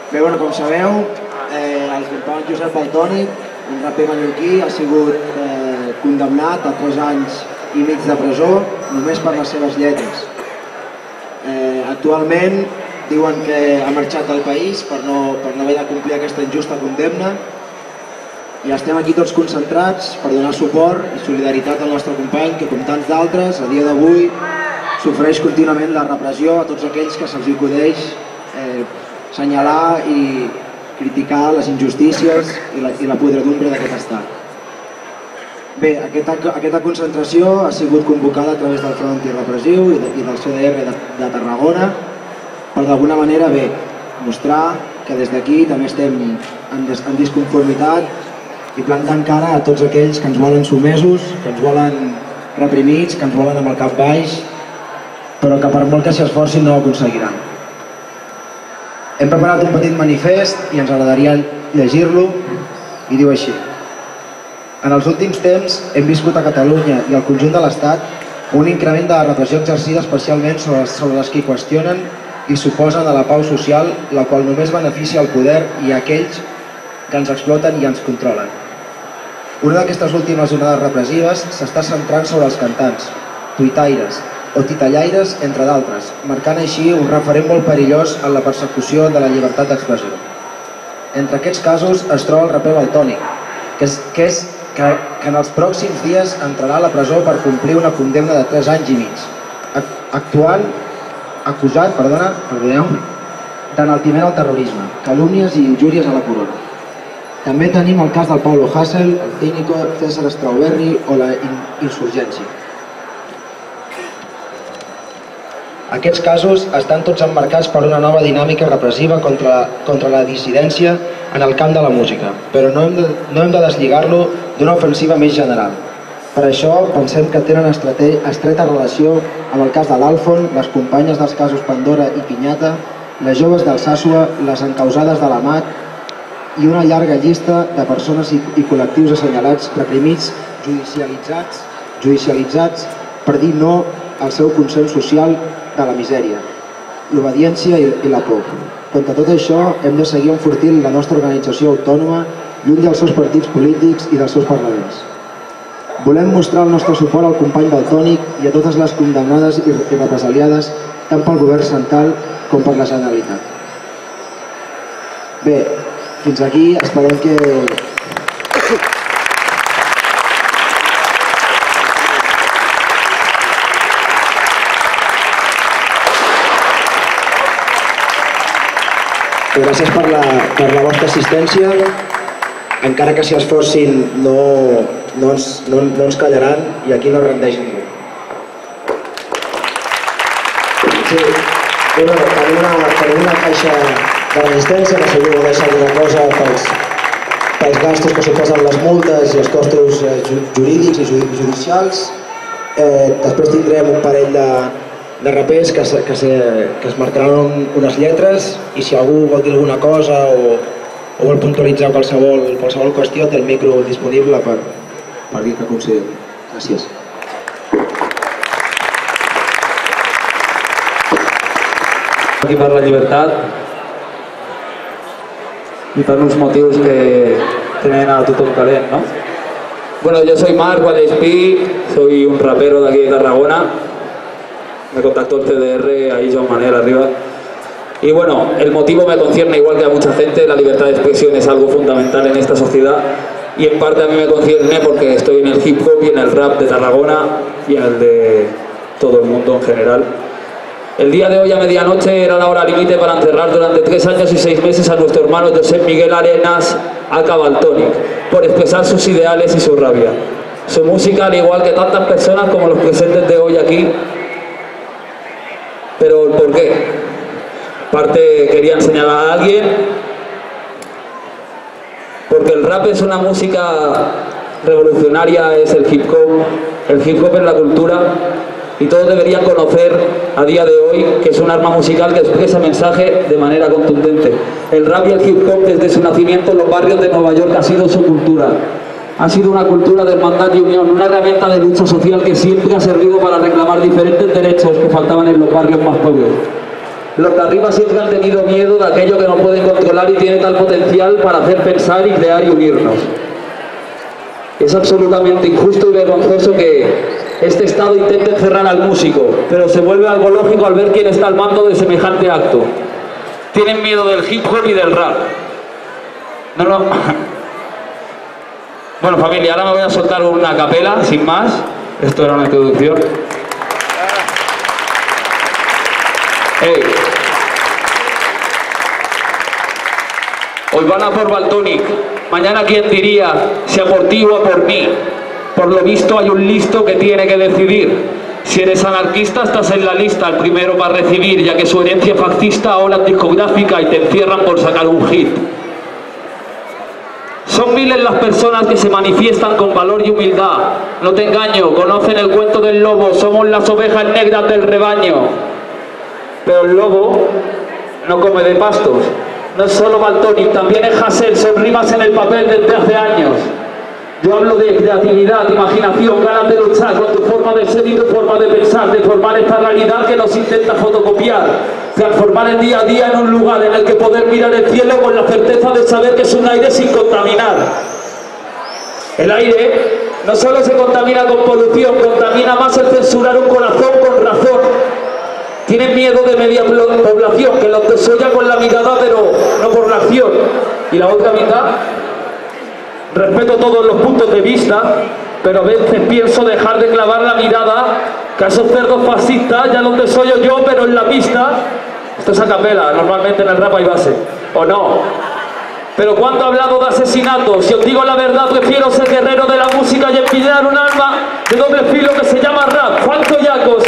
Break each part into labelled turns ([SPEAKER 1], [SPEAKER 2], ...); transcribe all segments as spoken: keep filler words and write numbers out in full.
[SPEAKER 1] Bé, bueno, com sabeu, eh, el company Josep Valtònic, un raper mallorquí, ha sigut eh, condemnat a tres anys i mig de presó només per les seves lletres. Eh, actualment diuen que ha marxat del país per no, per no haver de complir aquesta injusta condemna i estem aquí tots concentrats per donar suport i solidaritat al nostre company que, com tants d'altres, a dia d'avui sofreix contínuament la repressió a tots aquells que se'ls acudeix eh, assenyalar i criticar les injustícies i la, i la podredumbre d'aquest estat. Bé, aquesta, aquesta concentració ha sigut convocada a través del Front Antirepressiu i, de, i del C D R de, de Tarragona per d'alguna manera bé, mostrar que des d'aquí també estem en, des, en disconformitat i plantant cara a tots aquells que ens volen somesos, que ens volen reprimits, que ens volen amb el cap baix, però que per molt que s'hi esforcin no ho aconseguiran. Hem preparat un petit manifest i ens agradaria llegir-lo i diu així. En els últims temps hem viscut a Catalunya i al conjunt de l'Estat un increment de la repressió exercida especialment sobre, sobre les que qüestionen i s'oposen a la pau social, la qual només beneficia el poder i aquells que ens exploten i ens controlen. Una d'aquestes últimes onades repressives s'està centrant sobre els cantants, tuitaires o titellaires, entre d'altres, marcant així un referent molt perillós en la persecució de la llibertat d'expressió. Entre aquests casos es troba el raper Valtònic, que és, que, és, que, que en els pròxims dies entrarà a la presó per complir una condemna de tres anys i mig, actuant, acusat, perdona, perdoneu, d'enaltiment al terrorisme, calúmnies i injúries a la corona. També tenim el cas del Pablo Hasél, el Cínico, César Strawberry o la insurgència. Aquests casos estan tots emmarcats per una nova dinàmica repressiva contra, contra la dissidència en el camp de la música, però no hem de, no hem de deslligar-lo d'una ofensiva més general. Per això pensem que tenen estreta relació amb el cas de l'Alfon, les companyes dels casos Pandora i Pinyata, les joves del Sàssua, les encausades de l'Amat i una llarga llista de persones i, i col·lectius assenyalats, reprimits, judicialitzats, judicialitzats per dir no al seu consens social de la misèria, l'obediència i, i la por. Contra tot això, hem de seguir enfortint la nostra organització autònoma lluny dels seus partits polítics i dels seus parlaments. Volem mostrar el nostre suport al company Valtònic i a totes les condemnades i, i represaliades tant pel govern central com per la Generalitat. Bé, fins aquí, esperem que... Gràcies per la, per la vostra assistència. Encara que s'hi esforcin, no, no, ens, no, no ens callaran i aquí no rendeix ningú. Sí, bueno, tenim una, tenim una caixa de resistència que segur que deixa alguna cosa pels, pels gastos que suposen les multes i els costos jurídics i judicials. Eh, després tindrem un parell de de rapers que, que, se, que es marcaran unes lletres i si algú vol dir alguna cosa o, o vol puntualitzar qualsevol, qualsevol qüestió té el micro disponible per, per dir que consideri. Gràcies.
[SPEAKER 2] Aquí per la llibertat y por los motivos que tienen a tothom calent, ¿no? Bueno, yo soy Marc Vallespí, soy un rapero de aquí de Tarragona. Me contactó el C D R, ahí Joan Manel arriba. Y bueno, el motivo me concierne igual que a mucha gente. La libertad de expresión es algo fundamental en esta sociedad y en parte a mí me concierne porque estoy en el hip hop y en el rap de Tarragona y en el de todo el mundo en general. El día de hoy a medianoche era la hora límite para encerrar durante tres años y seis meses a nuestro hermano Josep Miguel Arenas aka Valtònic por expresar sus ideales y su rabia. Su música, al igual que tantas personas como los presentes de hoy aquí. Pero ¿por qué? Parte quería enseñar a alguien, porque el rap es una música revolucionaria, es el hip hop, el hip hop es la cultura y todos deberían conocer a día de hoy que es un arma musical que expresa mensaje de manera contundente. El rap y el hip hop desde su nacimiento en los barrios de Nueva York ha sido su cultura. Ha sido una cultura de hermandad y unión, una herramienta de lucha social que siempre ha servido para reclamar diferentes derechos que faltaban en los barrios más pobres. Los de arriba siempre han tenido miedo de aquello que no pueden controlar y tiene tal potencial para hacer pensar y crear y unirnos. Es absolutamente injusto y vergonzoso que este Estado intente encerrar al músico, pero se vuelve algo lógico al ver quién está al mando de semejante acto. Tienen miedo del hip hop y del rap. No, no. Bueno, familia, ahora me voy a soltar una capela, sin más. Esto era una introducción. Hey. Hoy van a por Valtònyc. Mañana quién diría, si a por ti o a por mí. Por lo visto hay un listo que tiene que decidir. Si eres anarquista estás en la lista, el primero para recibir, ya que su herencia fascista ahora es discográfica y te encierran por sacar un hit. Son miles las personas que se manifiestan con valor y humildad. No te engaño, conocen el cuento del lobo, somos las ovejas negras del rebaño. Pero el lobo no come de pastos. No es solo Valtònyc, también es Hasél, son rimas en el papel desde hace años. Yo hablo de creatividad, imaginación, ganas de luchar con tu forma de ser y tu forma de pensar, de formar esta realidad que nos intenta fotocopiar, transformar el día a día en un lugar en el que poder mirar el cielo con la certeza de saber que es un aire sin contaminar. El aire no solo se contamina con polución, contamina más el censurar un corazón con razón. Tienen miedo de media población que los desolla con la mirada pero no por la acción. Y la otra mitad, respeto todos los puntos de vista, pero a veces pienso dejar de clavar la mirada que a esos cerdos fascistas ya los desollo yo, pero en la pista. Esto es a capela, normalmente en el rap hay base, ¿o no? Pero cuando he hablado de asesinatos, si os digo la verdad, prefiero ser guerrero de la música y empillar un arma de doble filo que se llama rap. Falso Yacos.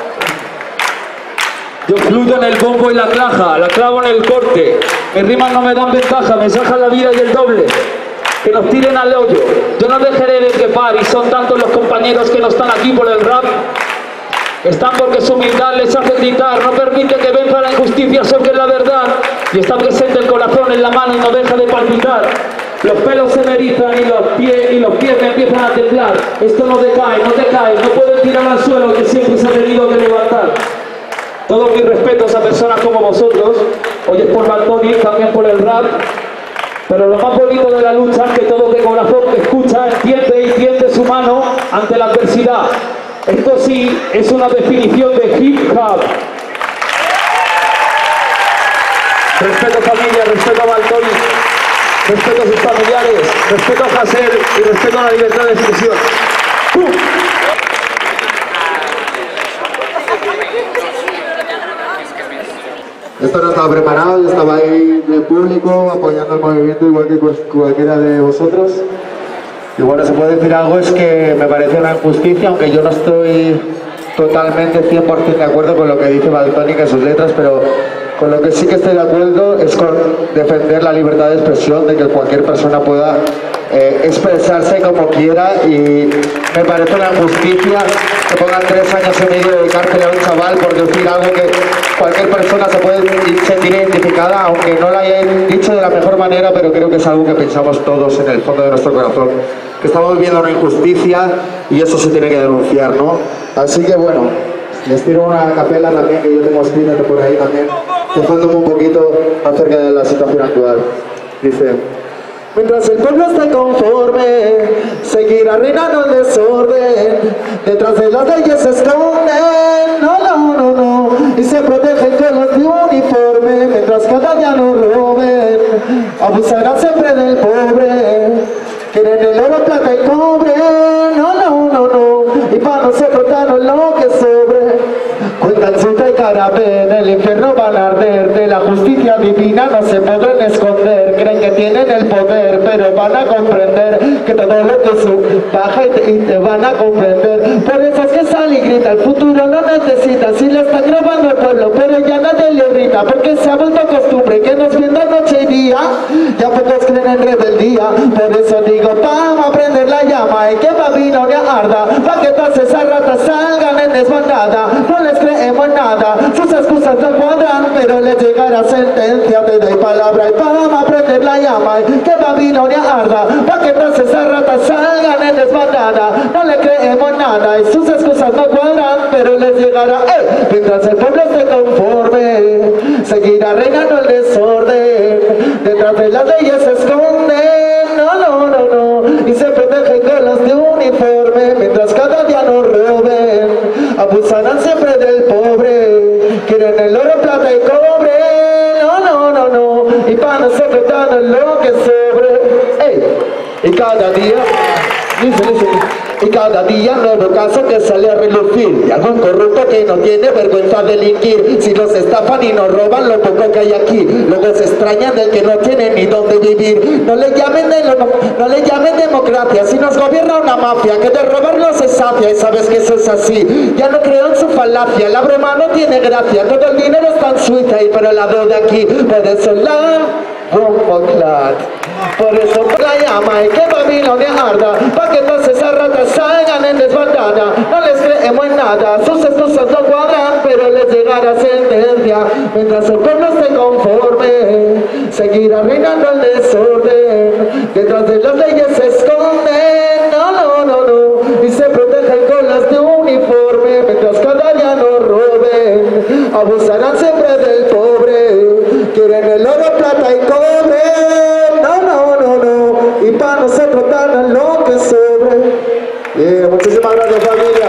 [SPEAKER 2] Yo fluyo en el bombo y la claja, la clavo en el corte. Mis rimas no me dan ventaja, me sacan la vida y el doble. Que nos tiren al hoyo. Yo no dejaré de trepar y son tantos los compañeros que no están aquí por el rap. Están porque su humildad les hace gritar, no permite que venza la injusticia sobre la verdad. Y está presente el corazón en la mano y no deja de palpitar. Los pelos se me erizan y los pies, y los pies me empiezan a temblar. Esto no decae, no decae, no pueden tirar al suelo que siempre se ha tenido que levantar. Todos mis respetos a personas como vosotros. Hoy es por Valtònyc, también por el rap. Pero lo más bonito de la lucha es que todo de corazón que escucha entiende y tiende su mano ante la adversidad. Esto sí es una definición de hip hop. Respeto familia, respeto a Valtònyc, respeto a sus familiares, respeto a Hasél y respeto a la libertad de expresión. ¡Pum!
[SPEAKER 3] Esto no estaba preparado, yo estaba ahí en el público apoyando el movimiento igual que cualquiera de vosotros. Y bueno, se puede decir algo, es que me parece una injusticia, aunque yo no estoy totalmente cien por cien de acuerdo con lo que dice Valtònyc en sus letras, pero con lo que sí que estoy de acuerdo es con defender la libertad de expresión, de que cualquier persona pueda eh, expresarse como quiera, y me parece una injusticia que pongan tres años y medio de cárcel a un chaval por decir algo que cualquier persona se puede sentir identificada, aunque no lo haya dicho de la mejor manera, pero creo que es algo que pensamos todos en el fondo de nuestro corazón, que estamos viviendo una injusticia y eso se tiene que denunciar, ¿no? Así que bueno, les tiro una capela también que yo tengo escrita por ahí también, dejándome un poquito acerca de la situación actual. Dice: mientras el pueblo esté conforme, seguirá reinando el desorden, detrás de las leyes se esconden, no, no, no, no, y se protegen con los de uniforme, mientras cada día nos roben, abusarán siempre del pobre, quieren el oro, plata y cobre, no, no, no, no, y para nosotros danos lo que sobre. Cuentan su y carabén, el infierno van a arder, de la justicia divina no se podrán esconder, creen que tienen el poder, pero van a comprender que todo lo que sube baja y te, y te van a comprender. Por eso es que sale y grita, el futuro no necesita, si lo está grabando el pueblo, pero ya nadie le grita, porque se ha vuelto costumbre que nos viendo noche y día, ya pocos creen en rebeldía. Por eso digo, vamos a prender la llama y que Babilonia arda, pa' que todas esas ratas salgan en desbandada. No les creemos nada, sus excusas no cuadran, pero les llegará sentencia. Te doy palabra y vamos a prender la llama y que Babilonia arda, pa' que todas esas ratas salgan en desbandada. No le creemos nada y sus excusas no cuadran, pero les llegará, eh, mientras el pueblo se conforme, entre las leyes se esconden, no, no, no, no, y se protegen con los de uniforme, mientras cada día nos roben, abusarán siempre del pobre, quieren el oro, plata y cobre, no, no, no, no, y para nosotros dan lo que sobre, ey, y cada día, dice, dice, y cada día nuevo caso que sale a relucir, y algún corrupto que no tiene vergüenza de delinquir. Si nos estafan y nos roban lo poco que hay aquí, luego se extrañan del que no tiene ni dónde vivir. No le llamen, de lo, no le llamen democracia, si nos gobierna una mafia que de robarnos se sacia, y sabes que eso es así. Ya no creo en su falacia, la broma no tiene gracia, todo el dinero está en Suiza y pero la deuda aquí puede ser la bomboclat. Por eso la llama y que Babilonia arda, pa' que todas esas ratas salgan en desbandada. No les creemos en nada, sus excusas no cuadran, pero les llegará sentencia. Mientras el pueblo esté conforme, seguirá reinando el desorden. Detrás de las leyes se esconden, no, no, no, no, y se protegen con las de uniforme. Mientras cada día nos roben, abusarán siempre del pobre, quieren el oro, plata y cobre. Y para nosotros dan lo que sobre. Yeah, muchísimas gracias, familia.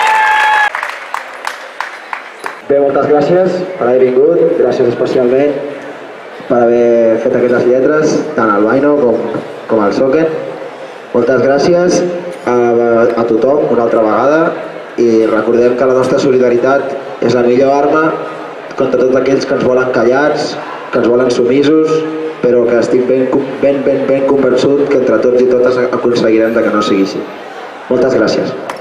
[SPEAKER 1] Bé, moltes gràcies per haver vingut, gràcies especialment per haver fet aquestes lletres, tant al Vaino com, com al Soken. Moltes gràcies a, a tothom una altra vegada i recordem que la nostra solidaritat és la millor arma contra tots aquells que ens volen callats, que ens volen sumisos, però que estic ben, ben, ben, ben convençut que entre tots i totes aconseguirem que no sigui així. Moltes gràcies.